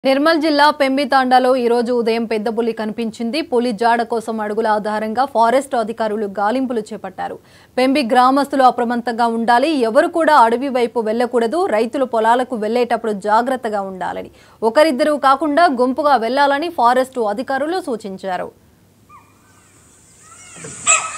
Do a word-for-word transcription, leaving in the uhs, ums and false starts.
నిర్మల్ జిల్లా పెంబి తాండాలో ఈ రోజు ఉదయం పెద్ద పులి కనిపించింది. పులి జాడ కోసం అడుగుల ఆధారంగా ఫారెస్ట్ అధికారులు గాలింపులు చేపట్టారు. పెంబి గ్రామస్తులు అప్రమత్తంగా ఉండాలి, ఎవరు కూడా అడవి వైపు వెళ్లకూడదు, రైతులు పొలాలకు వెళ్లేటప్పుడు జాగ్రత్తగా ఉండాలని, ఒకరిద్దరు కాకుండా గుంపుగా వెళ్లాలని ఫారెస్ట్ అధికారులు సూచించారు.